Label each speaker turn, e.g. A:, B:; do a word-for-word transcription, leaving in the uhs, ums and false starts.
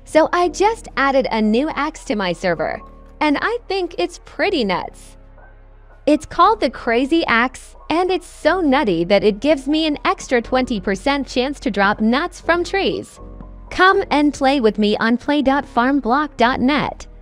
A: So I just added a new axe to my server, and I think it's pretty nuts. It's called the Crazy Axe, and it's so nutty that it gives me an extra twenty percent chance to drop nuts from trees. Come and play with me on play dot farmblock dot net.